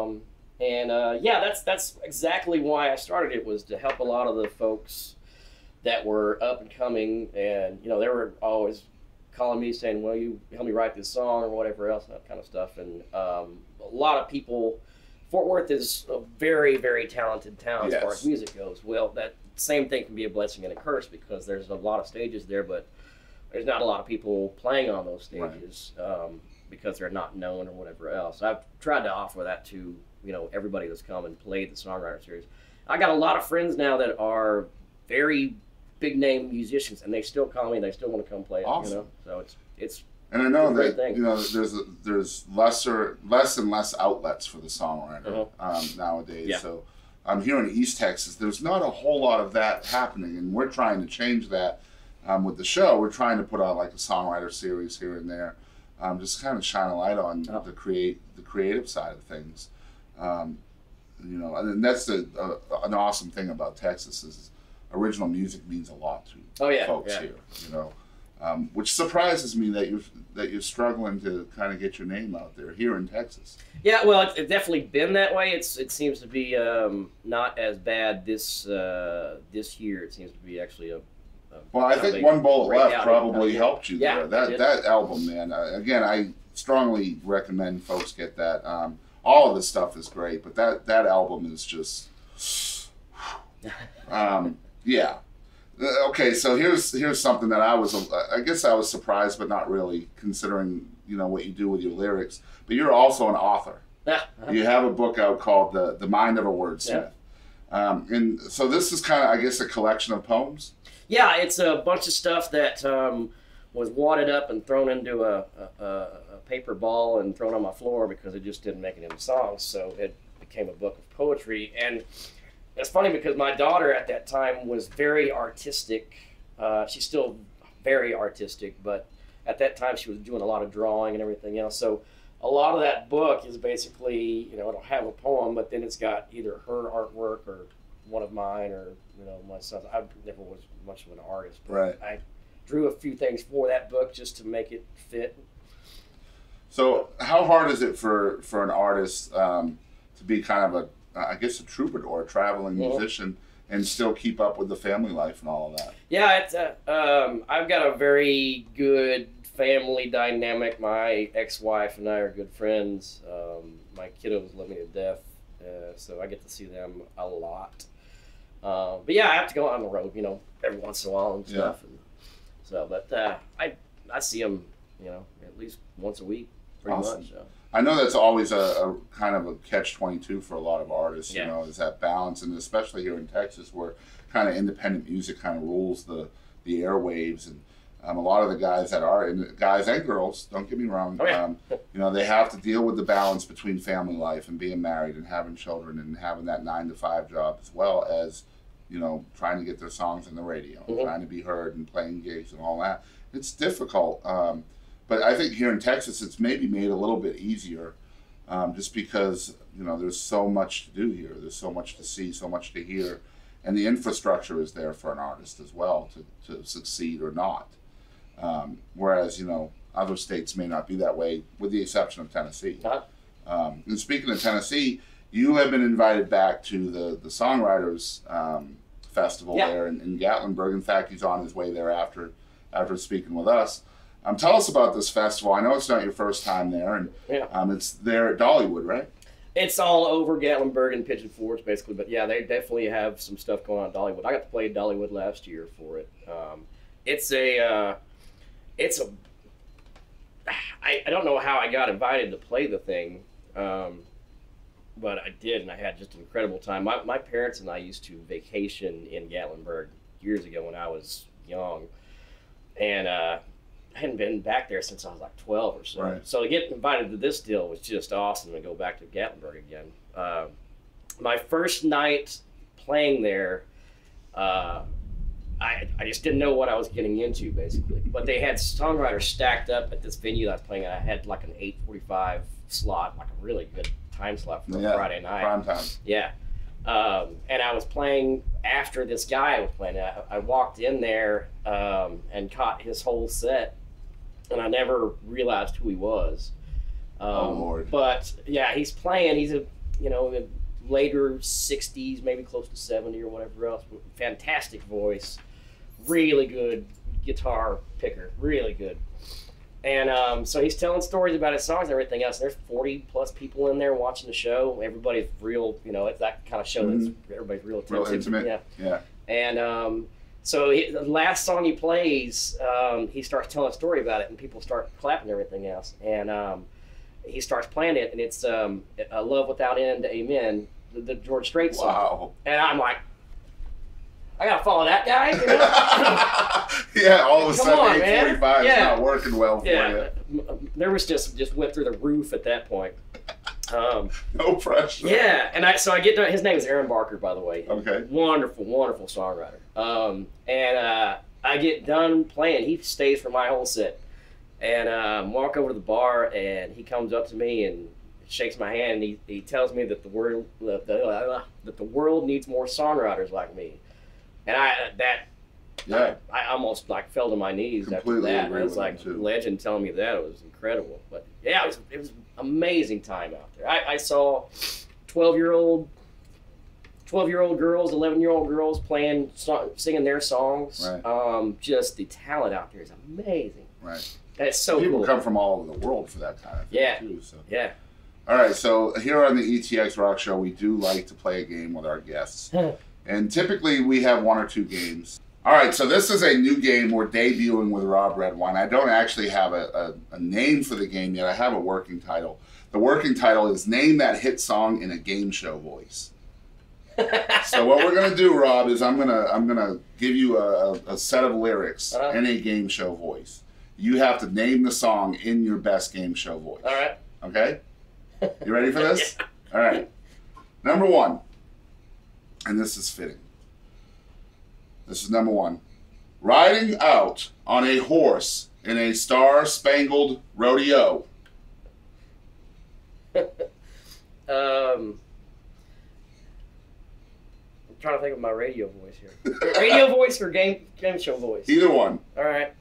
That's exactly why I started it, was to help a lot of the folks that were up and coming, and they were always calling me saying, well, you help me write this song or whatever else, and that kind of stuff. And a lot of people, Fort Worth is a very, very talented town as far as music goes. Well, that same thing can be a blessing and a curse, because there's a lot of stages there, but there's not a lot of people playing on those stages because they're not known or whatever else. I've tried to offer that to everybody that's come and played the Songwriter Series. I got a lot of friends now that are very big name musicians, and they still call me and they still want to come play it. Awesome. So it's And I know that there's less and less outlets for the songwriter nowadays. Yeah. So here in East Texas, there's not a whole lot of that happening, and we're trying to change that with the show. We're trying to put out like a songwriter series here and there, just kind of shine a light on the creative side of things. You know, and that's an awesome thing about Texas is original music means a lot to folks here. You know. Which surprises me that you're struggling to kind of get your name out there here in Texas. Yeah, well, it's definitely been that way. It seems to be not as bad this year. It seems to be actually well, I think One Bullet Left probably helped you there. That album, man. Again, I strongly recommend folks get that. All of this stuff is great, but that album is just yeah. Okay, so here's something that I guess I was surprised, but not really, considering what you do with your lyrics. But you're also an author. You have a book out called The Mind of a Wordsmith, and so this is kind of, I guess, a collection of poems. Yeah, it's a bunch of stuff that was wadded up and thrown into a paper ball and thrown on my floor because it just didn't make it into songs. So it became a book of poetry. And it's funny because my daughter at that time was very artistic. She's still very artistic, but at that time she was doing a lot of drawing and everything else. So a lot of that book is basically, it'll have a poem, but then it's got either her artwork or one of mine or, my son's. I never was much of an artist, but I drew a few things for that book just to make it fit. So how hard is it for an artist to be kind of a troubadour, a traveling musician, and still keep up with the family life and all of that? Yeah, it's I've got a very good family dynamic. My ex-wife and I are good friends. My kiddos love me to death, so I get to see them a lot. But yeah, I have to go on the road, every once in a while and stuff. And so, but I see them, at least once a week, pretty much. So. I know that's always a kind of a catch-22 for a lot of artists, is that balance, and especially here in Texas where kind of independent music kind of rules the airwaves, and a lot of the guys that are, and guys and girls, don't get me wrong, they have to deal with the balance between family life and being married and having children and having that 9-to-5 job, as well as, trying to get their songs on the radio and trying to be heard and playing gigs and all that. It's difficult. But I think here in Texas, it's maybe made a little bit easier, just because there's so much to do here. There's so much to see, so much to hear, and the infrastructure is there for an artist as well to succeed or not. Whereas other states may not be that way, with the exception of Tennessee. And speaking of Tennessee, you have been invited back to the Songwriters Festival there in Gatlinburg. In fact, he's on his way there after speaking with us. Tell us about this festival. I know it's not your first time there, and it's there at Dollywood, right? It's all over Gatlinburg and Pigeon Forge, basically. But yeah, they definitely have some stuff going on at Dollywood. I got to play Dollywood last year for it. I don't know how I got invited to play the thing, but I did, and I had just an incredible time. My parents and I used to vacation in Gatlinburg years ago when I was young, and I hadn't been back there since I was like 12 or so. Right. So to get invited to this deal was just awesome, to go back to Gatlinburg again. My first night playing there, I just didn't know what I was getting into, basically. But they had songwriters stacked up at this venue that I was playing at. I had like an 8:45 slot, like a really good time slot for a Friday night. Prime time. Yeah. And I was playing after this guy I was playing. I walked in there and caught his whole set, and I never realized who he was. Oh, Lord. But yeah, he's playing. He's a later 60s, maybe close to 70 or whatever else. Fantastic voice, really good guitar picker, really good. And so he's telling stories about his songs and everything else. There's 40 plus people in there watching the show. Everybody's real, it's that kind of show that's everybody's real attentive. Real intimate. Yeah. And so the last song he plays, he starts telling a story about it, and people start clapping and everything else. And he starts playing it, and it's "A Love Without End, Amen," the George Strait song. Wow. And I'm like, I gotta follow that guy, Yeah, all of a sudden 8:45 is yeah. not working well for you. nervousness just went through the roof at that point. No pressure. Yeah, and so I get done. His name is Aaron Barker, by the way. Okay. Wonderful, wonderful songwriter. I get done playing. He stays for my whole set, and walk over to the bar, and he comes up to me and shakes my hand. And he tells me that the world needs more songwriters like me, and I almost like fell to my knees Completely after that. agree It was with like him, too. legend telling me that. It was incredible. But yeah, it was amazing time out there. I saw 12-year-old girls, 11-year-old girls playing, singing their songs. Right. Just the talent out there is amazing. Right. It's so People cool. come from all over the world for that kind of thing, Yeah. too. So. Yeah. All right, so here on the ETX Rock Show, we do like to play a game with our guests. And typically, we have 1 or 2 games. All right, so this is a new game we're debuting with Rob Redwine. I don't actually have a name for the game yet. I have a working title. The working title is Name That Hit Song in a Game Show Voice. So what we're gonna do, Rob, is I'm gonna give you a set of lyrics in a game show voice. You have to name the song in your best game show voice. All right. Okay? You ready for this? Yeah. All right. Number 1, and this is fitting. This is number 1. Riding out on a horse in a star-spangled rodeo. I'm trying to think of my radio voice here. Radio voice or game show voice? Either one. All right.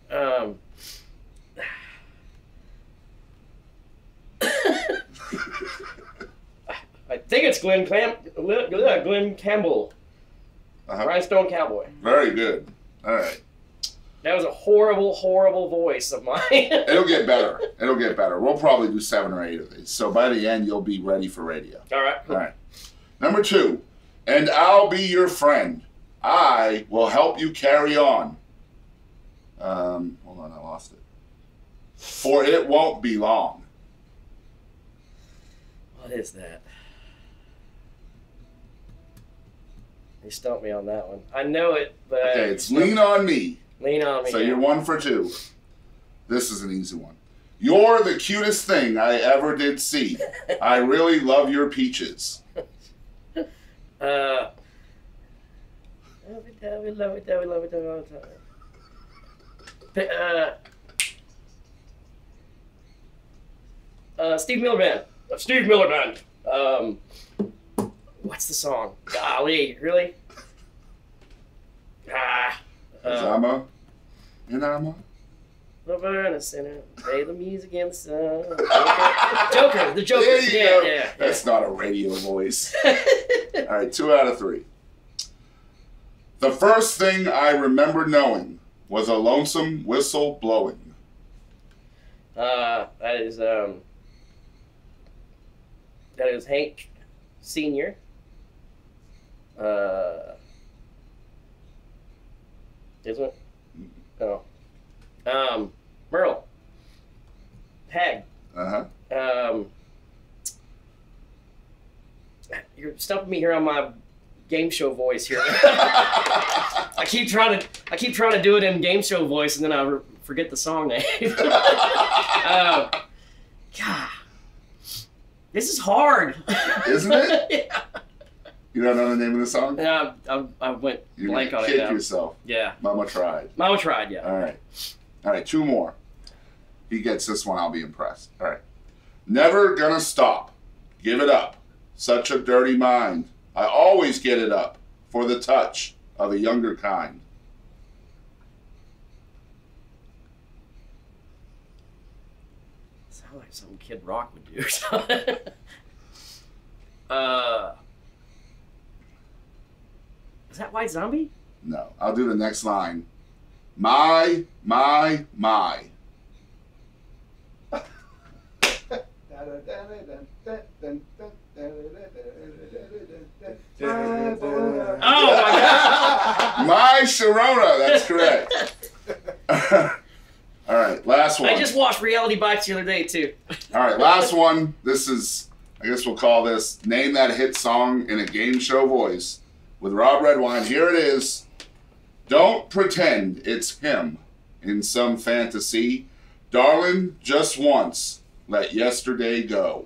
I think it's Glen Campbell. Rhinestone Cowboy. Very good. All right. That was a horrible, horrible voice of mine. It'll get better. It'll get better. We'll probably do 7 or 8 of these. So by the end, you'll be ready for radio. All right. All right. Number 2. And I'll be your friend. I will help you carry on. Hold on, I lost it. For it won't be long. What is that? You stumped me on that one. I know it, but... Okay, it's Lean On Me. Lean On Me. So you're 1 for 2. This is an easy one. You're the cutest thing I ever did see. I really love your peaches. Love it all the time. Steve Miller Band. Steve Miller Band. What's the song? Golly, really? I'm a sinner. Play the music in the sun. Joker. The Joker. There you go. Yeah. That's not a radio voice. All right, 2 out of 3. The first thing I remember knowing was a lonesome whistle blowing. That is Hank Sr. Isn't it? Oh. Merle. Peg. You're stumping me here on my game show voice here. I keep trying to do it in game show voice, and then I forget the song name. God, this is hard. Isn't it? Yeah. You don't know the name of the song? Yeah, I went You're blank gonna on it kick now. yourself. Yeah. Mama tried. Mama tried, yeah. All right, 2 more. He gets this one, I'll be impressed. All right. Never gonna stop. Give it up. Such a dirty mind. I always get it up for the touch of a younger kind. Sound like something Kid Rock would do. Is that White Zombie? No, I'll do the next line. My. Oh my God! My Sharona, that's correct. All right, last one. I just watched Reality Bites the other day too. All right, last one. This is, I guess we'll call this Name That Hit Song in a Game Show Voice with Rob Redwine. Here it is. Don't pretend it's him in some fantasy. Darling, just once, let yesterday go.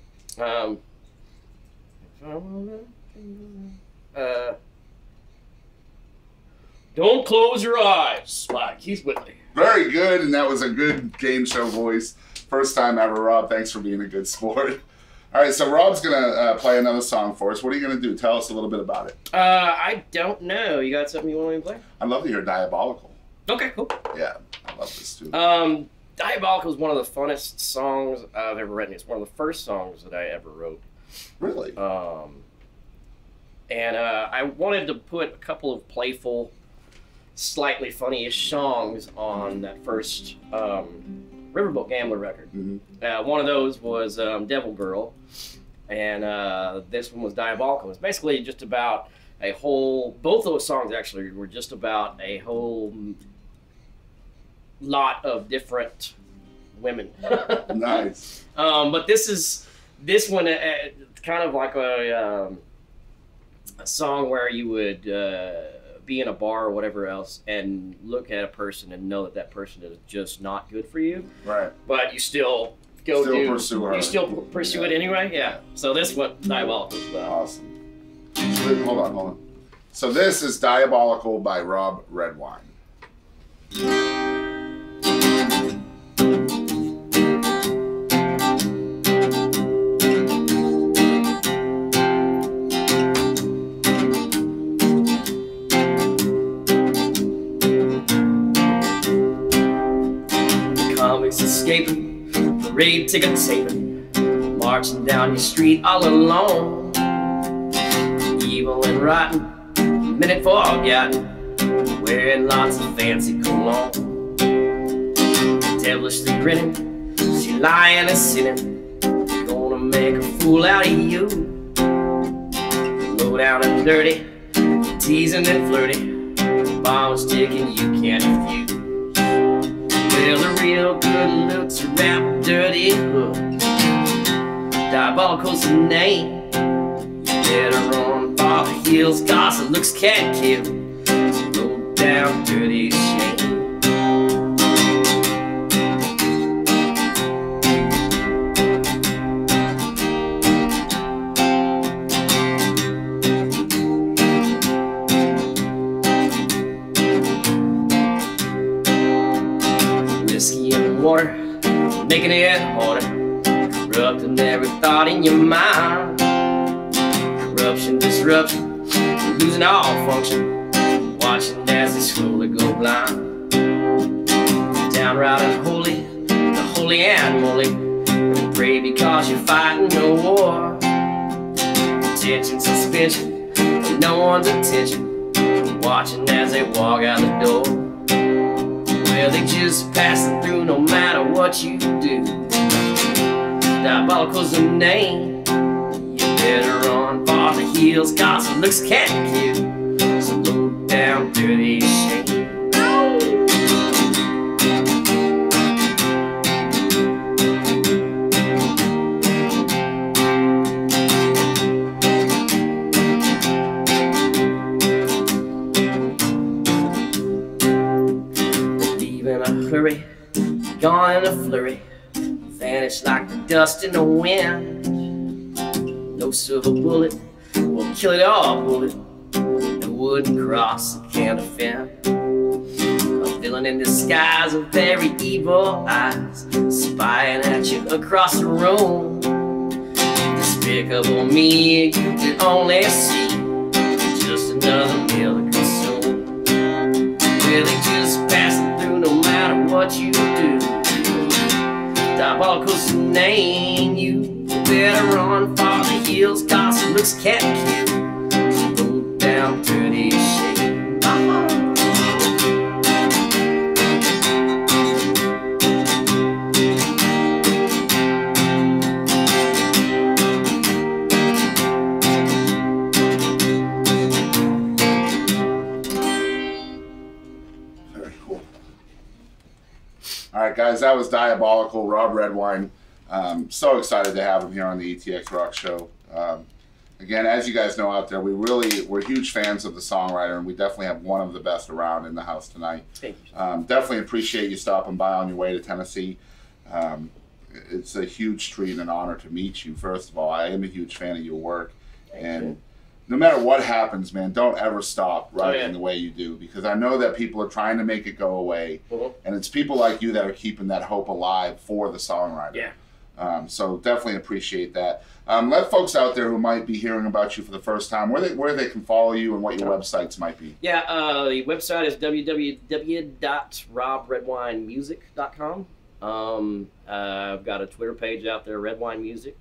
Don't close your eyes, Mike. He's with me. Very good, and that was a good game show voice. First time ever, Rob. Thanks for being a good sport. All right, so Rob's going to play another song for us. What are you going to do? Tell us a little bit about it. I don't know. You got something you want me to play? I'd love to hear Diabolical. Okay, cool. Yeah, I love this too. Diabolical is one of the funnest songs I've ever written. It's one of the first songs that I ever wrote. Really? And I wanted to put a couple of playful, slightly funny-ish songs on that first Riverboat Gambler record. Mm-hmm. One of those was Devil Girl, and this one was Diabolical. It's basically just about a whole, both those songs actually were just about a whole lot of different women. Nice. But this one kind of like a song where you would be in a bar or whatever else and look at a person and know that that person is just not good for you. Right. But you still pursue her. You still pursue it anyway? Yeah. So this is what Diabolical is about. Awesome. Hold on. So this is Diabolical by Rob Redwine. Escaping, parade ticket saving, marching down your street all alone. Evil and rotten, minute forgotten, wearing lots of fancy cologne. Devilishly grinning, she lying and sinning, gonna make a fool out of you. Low down and dirty, teasing and flirty, bombs ticking you can't refuse. Well, the real good looks are wrapped dirty hook. Diabolical's the name. You better run for the hills, cause the looks can't kill. Low down dirty shame. Water, making it harder, corrupting every thought in your mind. Corruption, disruption, losing all function, watching as they slowly go blind. Downright unholy, the holy and moly, and pray because you're fighting no war. Attention, suspension, no one's attention, watching as they walk out the door. Well, they just passing through no matter what you do. Diabolical's the name. You better run for the hills, cause the looks can't kill. So low down dirty shame. Hurry, gone in a flurry, vanish like the dust in the wind. No silver bullet will kill it all, bullet. No wooden cross that can't offend. A villain in disguise with very evil eyes, spying at you across the room. Despicable me, you can only see just another meal to consume. Well, they just passing through no matter what you do. Diabolical's the name. You better run for the hills, cause the looks can't kill. So go down dirty shame. All right, guys, that was Diabolical, Rob Redwine. So excited to have him here on the ETX ROCKS Show. Again, as you guys know out there, we're huge fans of the songwriter, and we definitely have one of the best around in the house tonight. Thank you. Definitely appreciate you stopping by on your way to Tennessee. It's a huge treat and an honor to meet you. First of all, I am a huge fan of your work, and no matter what happens, man, don't ever stop writing the way you do, because I know that people are trying to make it go away, and it's people like you that are keeping that hope alive for the songwriter. Yeah. So definitely appreciate that. Let folks out there who might be hearing about you for the first time, where they can follow you and what your websites might be. Yeah, the website is www.robredwinemusic.com. I've got a Twitter page out there, Redwine Music,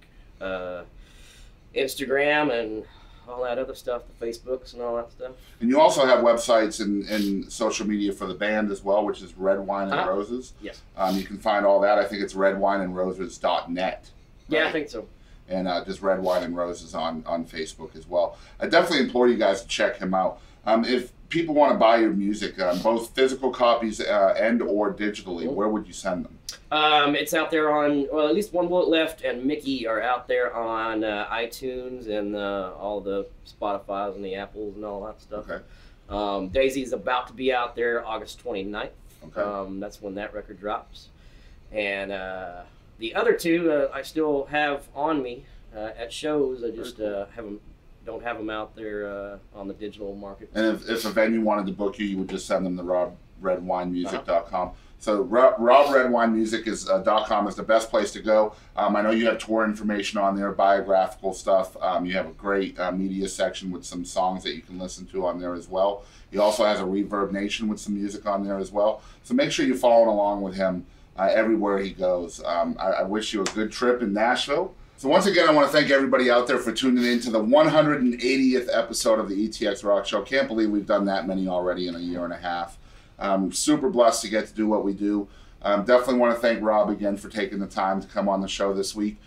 Instagram, and all that other stuff, the Facebooks and all that stuff. And you also have websites and social media for the band as well, which is Redwine and Roses. Yes. You can find all that. I think it's redwineandroses.net. Yeah, right? I think so. And just Redwine and Roses on Facebook as well. I definitely implore you guys to check him out. If people want to buy your music, both physical copies and or digitally, where would you send them? It's out there on, well, at least One Bullet Left and Mickey are out there on iTunes and all the Spotify's and the Apples and all that stuff. Okay. Daisy's about to be out there August 29th. Okay. That's when that record drops. And the other two I still have on me at shows. I just don't have them out there on the digital market. And if a venue wanted to book you, you would just send them to robredwinemusic.com. So robredwinemusic.com is the best place to go. I know you have tour information on there, biographical stuff. You have a great media section with some songs that you can listen to on there as well. He also has a Reverb Nation with some music on there as well. So make sure you're following along with him everywhere he goes. I wish you a good trip in Nashville. So once again, I want to thank everybody out there for tuning in to the 180th episode of the ETX ROCKS Show. Can't believe we've done that many already in a year and a half. Super blessed to get to do what we do. Definitely want to thank Rob again for taking the time to come on the show this week.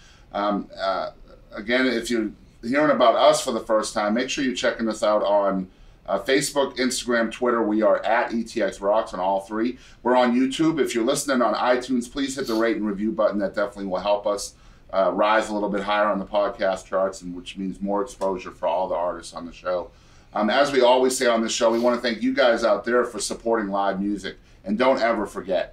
Again, if you're hearing about us for the first time, make sure you're checking us out on Facebook, Instagram, Twitter. We are at ETX ROCKS on all three. We're on YouTube. If you're listening on iTunes, please hit the rate and review button. That definitely will help us rise a little bit higher on the podcast charts, and which means more exposure for all the artists on the show. As we always say on the show, we want to thank you guys out there for supporting live music. And don't ever forget,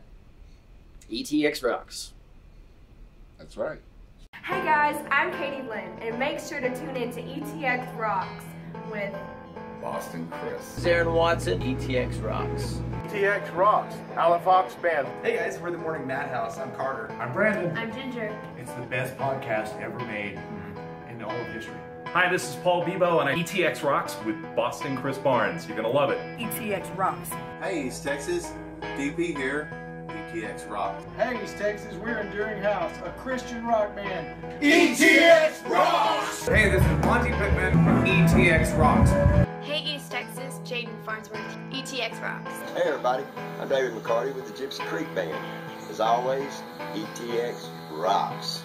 ETX rocks. That's right. Hey guys, I'm Katie Lynn, and make sure to tune in to ETX Rocks with Boston Chris. This is Aaron Watson, ETX Rocks. ETX Rocks, Alan Fox Band. Hey guys, we're the Morning Madhouse. I'm Carter. I'm Brandon. I'm Ginger. It's the best podcast ever made in all of history. Hi, this is Paul Bebo, and I'm ETX Rocks with Boston Chris Barnes. You're gonna love it. ETX Rocks. Hey, East Texas. DP here. ETX Rocks. Hey, East Texas. We're Enduring House, a Christian rock band. ETX Rocks! Hey, this is Monty Pittman from ETX Rocks. Hey, East Texas. Jaden Farnsworth. ETX Rocks. Hey, everybody. I'm David McCarty with the Gypsy Creek Band. As always, ETX Rocks.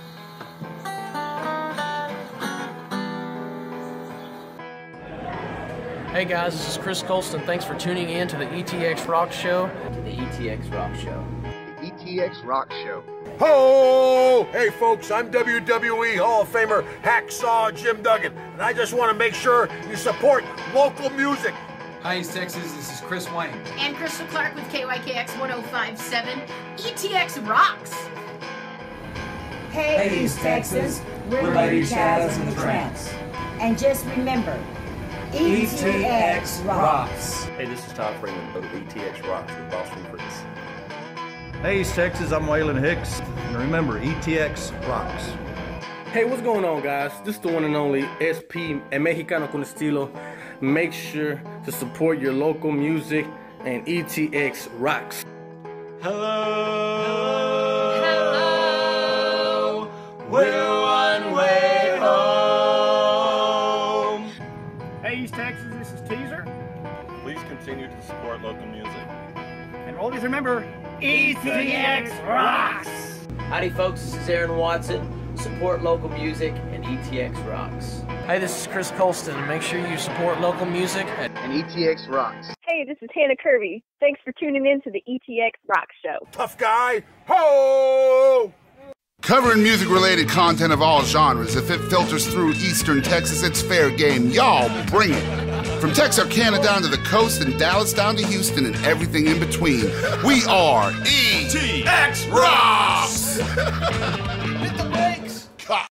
Hey guys, this is Chris Colston. Thanks for tuning in to the ETX ROCKS Show. To the ETX ROCKS Show. The ETX ROCKS Show. Ho! Hey folks, I'm WWE Hall of Famer Hacksaw Jim Duggan, and I just want to make sure you support local music. Hi, East Texas. This is Chris Wayne. And Crystal Clark with KYKX 1057. ETX Rocks. Hey, East Texas. We're Lady Chaz and the Tramps. And just remember, ETX Rocks. Hey, this is Todd Freeman of ETX Rocks with Boston Chris. Hey, East Texas, I'm Waylon Hicks. And remember, ETX Rocks. Hey, what's going on, guys? This is the one and only SP, El Mexicano con Estilo. Make sure to support your local music, and ETX rocks. Hello, we're one way home. Hey, East Texas, this is Teaser. Please continue to support local music. And always remember, ETX Rocks! Howdy, folks. This is Aaron Watson. Support local music, and ETX Rocks. Hey, this is Chris Colston. Make sure you support local music. And ETX Rocks. Hey, this is Hannah Kirby. Thanks for tuning in to the ETX ROCKS Show. Tough guy, ho! Covering music-related content of all genres. If it filters through Eastern Texas, it's fair game. Y'all bring it. From Texarkana down to the coast and Dallas down to Houston and everything in between. We are ETX ROCKS!